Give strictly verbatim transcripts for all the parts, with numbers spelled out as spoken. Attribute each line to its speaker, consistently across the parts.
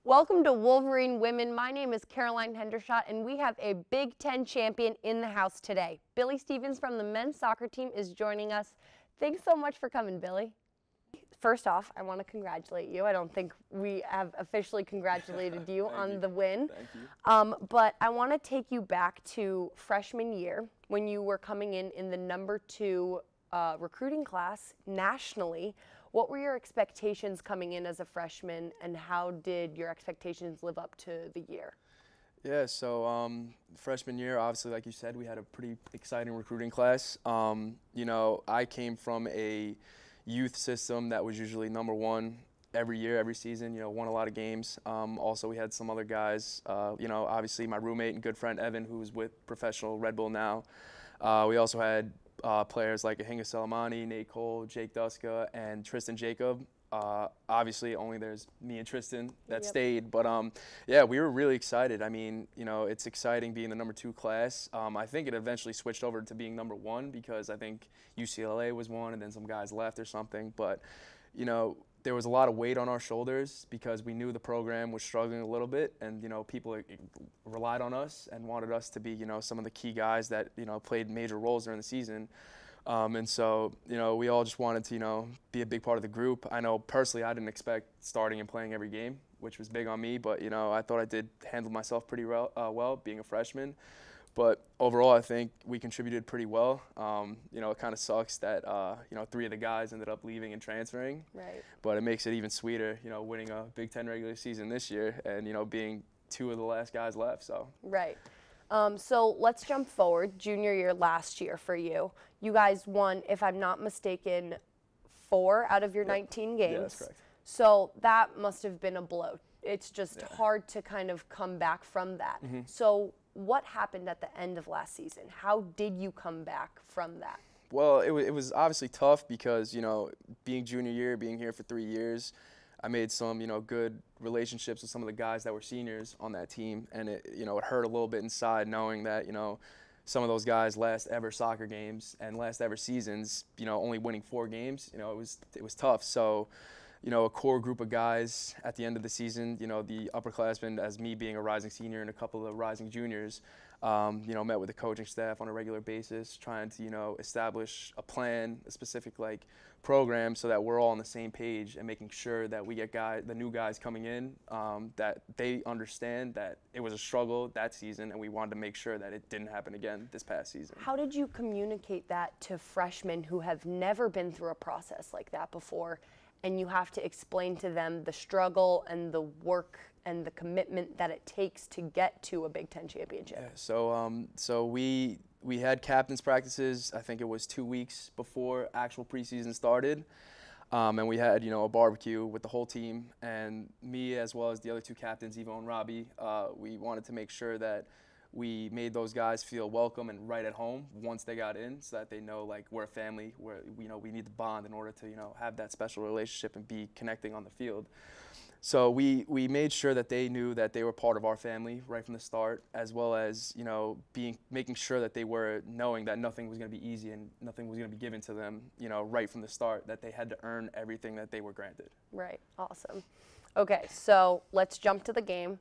Speaker 1: Welcome to Wolverine Women. My name is Caroline Hendershot, and we have a Big Ten champion in the house today. Billy Stevens from the men's soccer team is joining us. Thanks so much for coming, Billy. First off, I want to congratulate you. I don't think we have officially congratulated you on
Speaker 2: you.
Speaker 1: the win.
Speaker 2: Thank you.
Speaker 1: Um, but I want to take you back to freshman year when you were coming in in the number two uh, recruiting class nationally. What were your expectations coming in as a freshman, and how did your expectations live up to the year?
Speaker 2: Yeah, so um, freshman year, obviously, like you said, we had a pretty exciting recruiting class. Um, you know, I came from a youth system that was usually number one every year, every season, you know, won a lot of games. Um, also, we had some other guys, uh, you know, obviously my roommate and good friend Evan, who's with professional Red Bull now. Uh, we also had uh, players like Ahinga Selemani, Nate Cole, Jake Duska, and Tristan Jacob. Uh, obviously, only there's me and Tristan that
Speaker 1: Yep.
Speaker 2: stayed, but um, yeah, we were really excited. I mean, you know, it's exciting being the number two class. Um, I think it eventually switched over to being number one because I think U C L A was one, and then some guys left or something. But you know, there was a lot of weight on our shoulders because we knew the program was struggling a little bit, and you know, people relied on us and wanted us to be, you know, some of the key guys that you know played major roles during the season. Um, and so, you know, we all just wanted to, you know, be a big part of the group. I know personally I didn't expect starting and playing every game, which was big on me, but, you know, I thought I did handle myself pretty well, uh, well being a freshman. But overall, I think we contributed pretty well. Um, you know, it kind of sucks that, uh, you know, three of the guys ended up leaving and transferring.
Speaker 1: Right.
Speaker 2: But it makes it even sweeter, you know, winning a Big Ten regular season this year and, you know, being two of the last guys left, so.
Speaker 1: Right. Um, so let's jump forward. Junior year last year for you. You guys won, if I'm not mistaken, four out of your
Speaker 2: Yep.
Speaker 1: nineteen games.
Speaker 2: Yeah, that's correct.
Speaker 1: So that must have been a blow. It's just
Speaker 2: Yeah.
Speaker 1: hard to kind of come back from that.
Speaker 2: Mm-hmm.
Speaker 1: So what happened at the end of last season? How did you come back from that?
Speaker 2: Well, it, w it was obviously tough because, you know, being junior year, being here for three years, I made some, you know, good relationships with some of the guys that were seniors on that team. And, it, you know, it hurt a little bit inside knowing that, you know, some of those guys last ever soccer games and last ever seasons, you know, only winning four games, you know, it was, it was tough. So, you know, a core group of guys at the end of the season, you know, the upperclassmen, as me being a rising senior and a couple of rising juniors, um, you know, met with the coaching staff on a regular basis, trying to, you know, establish a plan, a specific, like, program so that we're all on the same page and making sure that we get guys, the new guys coming in, um, that they understand that it was a struggle that season and we wanted to make sure that it didn't happen again this past season.
Speaker 1: How did you communicate that to freshmen who have never been through a process like that before, and you have to explain to them the struggle and the work and the commitment that it takes to get to a Big Ten championship?
Speaker 2: Yeah, so um, so we we had captains practices. I think it was two weeks before actual preseason started, um, and we had you know a barbecue with the whole team, and me as well as the other two captains, Evo and Robbie. Uh, we wanted to make sure that we made those guys feel welcome and right at home once they got in, so that they know like we're a family. Where you know we need to bond in order to you know have that special relationship and be connecting on the field. So we, we made sure that they knew that they were part of our family right from the start, as well as you know being making sure that they were knowing that nothing was going to be easy and nothing was going to be given to them, you know, right from the start. That they had to earn everything that they were granted.
Speaker 1: Right. Awesome. Okay, so let's jump to the game.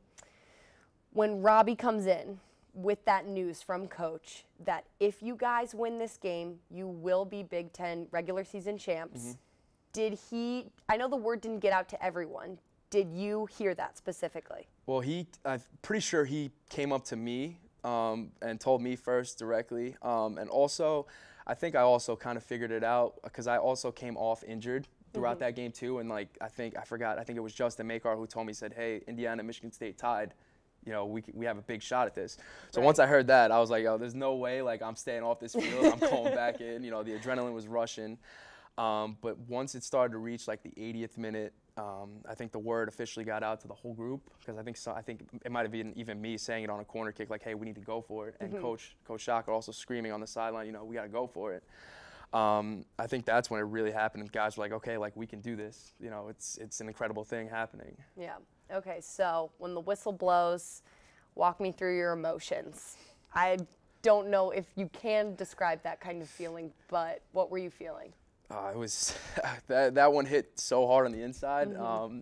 Speaker 1: When Robbie comes in with that news from Coach that if you guys win this game, you will be Big Ten regular season champs. Mm-hmm. Did he? I know the word didn't get out to everyone. Did you hear that specifically?
Speaker 2: Well, he, I'm pretty sure he came up to me um, and told me first directly. Um, and also, I think I also kind of figured it out because I also came off injured throughout mm-hmm. that game too. And like, I think, I forgot, I think it was Justin Makar who told me, said, hey, Indiana, Michigan State tied. You know, we, we have a big shot at this. So right. Once I heard that, I was like, oh, there's no way, like, I'm staying off this field. I'm going back in. You know, the adrenaline was rushing. Um, but once it started to reach like the eightieth minute, um, I think the word officially got out to the whole group because I think so, I think it might have been even me saying it on a corner kick, like, "Hey, we need to go for it," and mm-hmm. Coach Coach Shocker also screaming on the sideline, "You know, we got to go for it." Um, I think that's when it really happened, and guys were like, "Okay, like we can do this." You know, it's it's an incredible thing happening.
Speaker 1: Yeah. Okay. So when the whistle blows, walk me through your emotions. I don't know if you can describe that kind of feeling, but what were you feeling?
Speaker 2: Uh, it was that that one hit so hard on the inside.
Speaker 1: Mm-hmm.
Speaker 2: Um,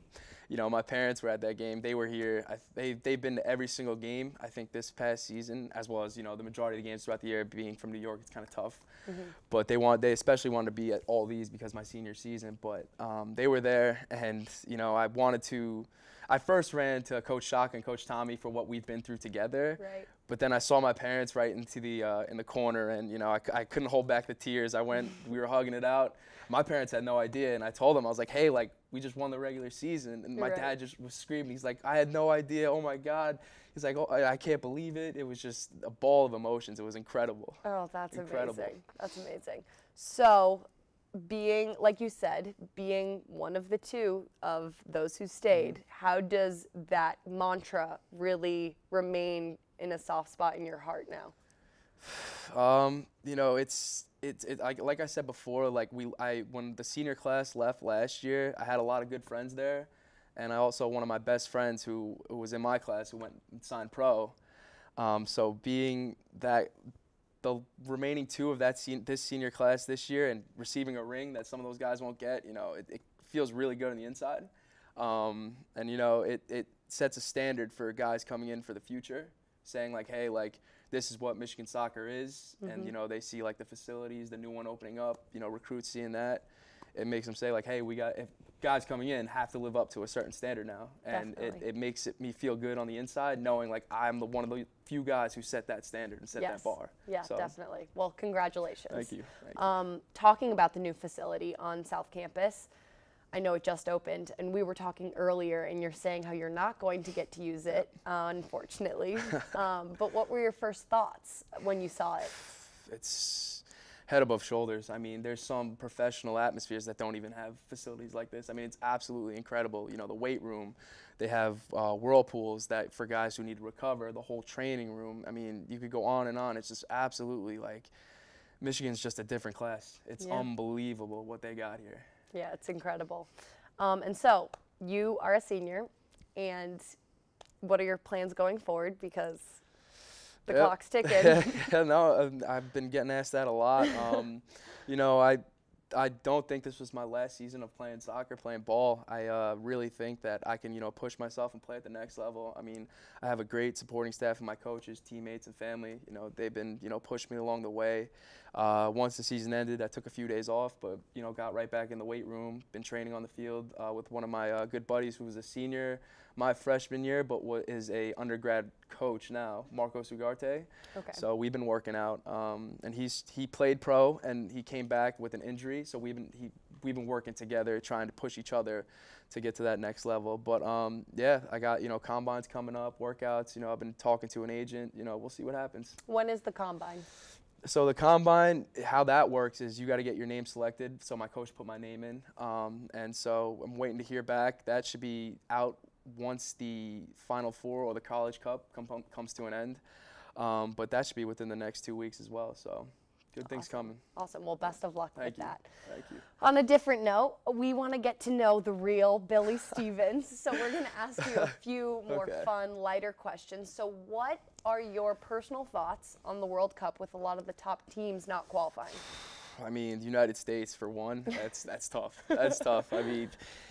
Speaker 2: you know, my parents were at that game. They were here. I, they, they've been to every single game, I think, this past season, as well as, you know, the majority of the games throughout the year. Being from New York, it's kind of tough. Mm-hmm. But they want, they especially wanted to be at all these because my senior season. But um, they were there, and, you know, I wanted to – I first ran to Coach Shock and Coach Tommy for what we've been through together.
Speaker 1: Right.
Speaker 2: But then I saw my parents right into the uh, in the corner, and you know I, I couldn't hold back the tears. I went, we were hugging it out. My parents had no idea, and I told them, I was like, hey, like we just won the regular season, and my
Speaker 1: right.
Speaker 2: dad just was screaming. He's like, I had no idea. Oh my God. He's like, oh, I, I can't believe it. It was just a ball of emotions. It was incredible.
Speaker 1: Oh, that's
Speaker 2: incredible.
Speaker 1: amazing. That's amazing. So, being, like you said, being one of the two of those who stayed, mm-hmm. how does that mantra really remain in a soft spot in your heart now?
Speaker 2: Um, you know, it's it's it, like like I said before, like we I when the senior class left last year, I had a lot of good friends there, and I also one of my best friends who, who was in my class who went and signed pro. Um, so being that the remaining two of that sen this senior class this year and receiving a ring that some of those guys won't get, you know, it, it feels really good on the inside. Um, and, you know, it, it sets a standard for guys coming in for the future, saying, like, hey, like, this is what Michigan soccer is. Mm-hmm. And, you know, they see, like, the facilities, the new one opening up, you know, recruits seeing that. It makes them say, like, hey, we got – if guys coming in have to live up to a certain standard now. And it, it makes it me feel good on the inside knowing, like, I'm the one of the few guys who set that standard and set
Speaker 1: yes.
Speaker 2: that bar.
Speaker 1: Yeah, so. Definitely. Well, congratulations.
Speaker 2: Thank you. Thank you.
Speaker 1: Um, talking about the new facility on South Campus, I know it just opened, and we were talking earlier, and you're saying how you're not going to get to use it, uh, unfortunately. um, but what were your first thoughts when you saw it?
Speaker 2: It's head above shoulders. I mean, there's some professional atmospheres that don't even have facilities like this. I mean, it's absolutely incredible. You know, the weight room, they have uh, whirlpools that for guys who need to recover, the whole training room. I mean, you could go on and on. It's just absolutely like, Michigan's just a different class. It's yeah. unbelievable what they got here.
Speaker 1: Yeah, it's incredible. Um, and so, you are a senior, and what are your plans going forward? Because the
Speaker 2: yep.
Speaker 1: clock's ticking.
Speaker 2: yeah, no, I've been getting asked that a lot. Um, you know, I I don't think this was my last season of playing soccer, playing ball. I uh, really think that I can, you know, push myself and play at the next level. I mean, I have a great supporting staff and my coaches, teammates, and family. You know, they've been, you know, pushing me along the way. Uh, once the season ended, I took a few days off, but, you know, got right back in the weight room, been training on the field uh, with one of my uh, good buddies who was a senior my freshman year, but what is a undergrad coach now, Marcos Ugarte.
Speaker 1: Okay.
Speaker 2: So we've been working out, um, and he's he played pro, and he came back with an injury. So we've been he we've been working together, trying to push each other to get to that next level. But um, yeah, I got you know combines coming up, workouts. You know, I've been talking to an agent. You know, we'll see what happens.
Speaker 1: When is the combine?
Speaker 2: So the combine, how that works is you got to get your name selected. So my coach put my name in, um, and so I'm waiting to hear back. That should be out once the Final Four or the College Cup come, comes to an end. Um, but that should be within the next two weeks as well. So good things
Speaker 1: awesome.
Speaker 2: coming.
Speaker 1: Awesome. Well, best of luck
Speaker 2: Thank
Speaker 1: with
Speaker 2: you.
Speaker 1: that.
Speaker 2: Thank you.
Speaker 1: On a different note, we want to get to know the real Billy Stevens. So we're going to ask you a few more
Speaker 2: okay.
Speaker 1: fun, lighter questions. So what are your personal thoughts on the World Cup with a lot of the top teams not qualifying?
Speaker 2: I mean, the United States, for one, that's, that's tough. That's tough. I mean,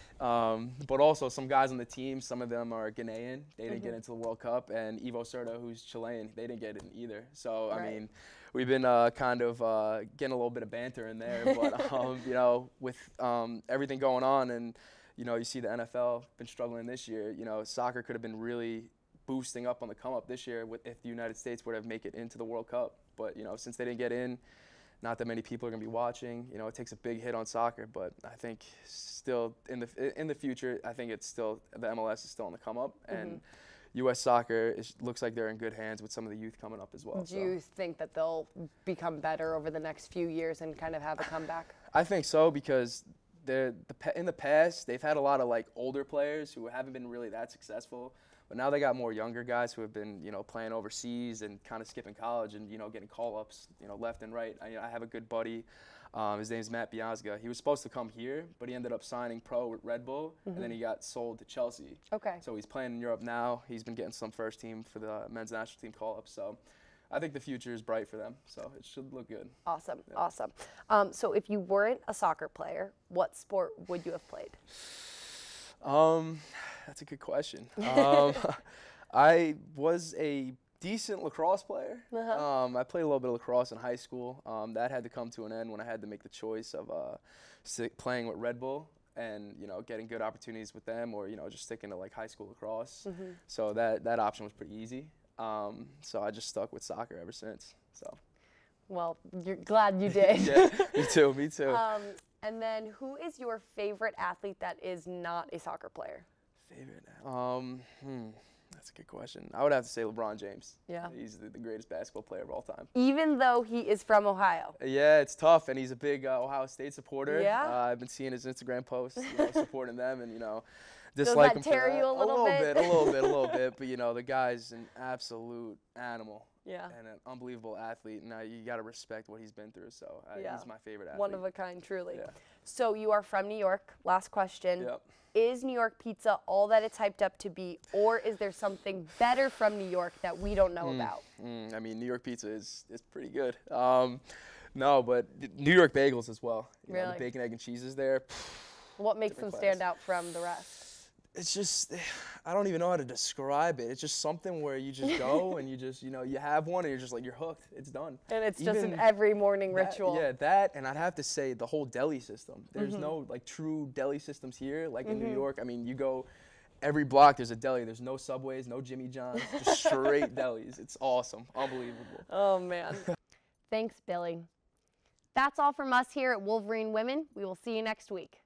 Speaker 2: Um, but also some guys on the team, some of them are Ghanaian. They didn't mm-hmm. get into the World Cup. And Ivo Serta, who's Chilean, they didn't get in either. So,
Speaker 1: right.
Speaker 2: I mean, we've been uh, kind of uh, getting a little bit of banter in there. But, um, you know, with um, everything going on and, you know, you see the N F L been struggling this year. You know, soccer could have been really boosting up on the come-up this year with, if the United States would have made it into the World Cup. But, you know, since they didn't get in, not that many people are going to be watching. You know, it takes a big hit on soccer, but I think still in the in the future, I think it's still the M L S is still on the come up, mm-hmm. and U S soccer is, looks like they're in good hands with some of the youth coming up as well.
Speaker 1: Do
Speaker 2: so.
Speaker 1: you think that they'll become better over the next few years and kind of have a comeback?
Speaker 2: I think so because they're the in the past they've had a lot of like older players who haven't been really that successful. But now they got more younger guys who have been, you know, playing overseas and kind of skipping college and, you know, getting call-ups, you know, left and right. I, I have a good buddy. Um, his name's Matt Biazga. He was supposed to come here, but he ended up signing pro with Red Bull, mm-hmm. and then he got sold to Chelsea.
Speaker 1: Okay.
Speaker 2: So he's playing in Europe now. He's been getting some first team for the men's national team call-ups. So I think the future is bright for them. So it should look good.
Speaker 1: Awesome.
Speaker 2: Yeah.
Speaker 1: Awesome. Um, so if you weren't a soccer player, what sport would you have played?
Speaker 2: Um... That's a good question. Um, I was a decent lacrosse player.
Speaker 1: Uh-huh.
Speaker 2: Um, I played a little bit of lacrosse in high school. Um, that had to come to an end when I had to make the choice of uh, stick, playing with Red Bull and, you know, getting good opportunities with them, or, you know, just sticking to like high school lacrosse.
Speaker 1: Mm-hmm.
Speaker 2: So that, that option was pretty easy. Um, so I just stuck with soccer ever since. So.
Speaker 1: Well, you're glad you did.
Speaker 2: Yeah, me too, me too.
Speaker 1: Um, and then who is your favorite athlete that is not a soccer player?
Speaker 2: Favorite? Um, hmm, that's a good question. I would have to say LeBron James.
Speaker 1: Yeah.
Speaker 2: He's the, the greatest basketball player of all time.
Speaker 1: Even though he is from Ohio.
Speaker 2: Yeah, it's tough, and he's a big uh, Ohio State supporter.
Speaker 1: Yeah.
Speaker 2: Uh, I've been seeing his Instagram posts, you know, supporting them, and, you know,
Speaker 1: Does
Speaker 2: dislike
Speaker 1: that
Speaker 2: him for
Speaker 1: tear
Speaker 2: that.
Speaker 1: you a little bit?
Speaker 2: bit? A little bit, a little bit. But, you know, the guy's an absolute animal.
Speaker 1: Yeah.
Speaker 2: And an unbelievable athlete, and uh, you got to respect what he's been through. So uh,
Speaker 1: Yeah.
Speaker 2: he's my favorite athlete.
Speaker 1: One of a kind, truly.
Speaker 2: Yeah.
Speaker 1: So you are from New York. Last question.
Speaker 2: Yep.
Speaker 1: Is New York pizza all that it's hyped up to be, or is there something better from New York that we don't know
Speaker 2: Mm,
Speaker 1: about?
Speaker 2: mm, I mean, New York pizza is, is pretty good. Um, no, but New York bagels as well. You know,
Speaker 1: Really?
Speaker 2: the bacon, egg, and cheese is there.
Speaker 1: What makes them
Speaker 2: different
Speaker 1: stand
Speaker 2: class.
Speaker 1: out from the rest?
Speaker 2: It's just, I don't even know how to describe it. It's just something where you just go and you just, you know, you have one and you're just like, you're hooked. It's done.
Speaker 1: And it's just an
Speaker 2: Even
Speaker 1: every morning
Speaker 2: that-
Speaker 1: ritual.
Speaker 2: Yeah, that, and I'd have to say the whole deli system. There's
Speaker 1: Mm-hmm.
Speaker 2: no like true deli systems here, like in New York. I mean, you go every block, there's a deli. There's no Subways, no Jimmy John's, just straight delis. It's awesome, unbelievable.
Speaker 1: Oh, man. Thanks, Billy. That's all from us here at Wolverine Women. We will see you next week.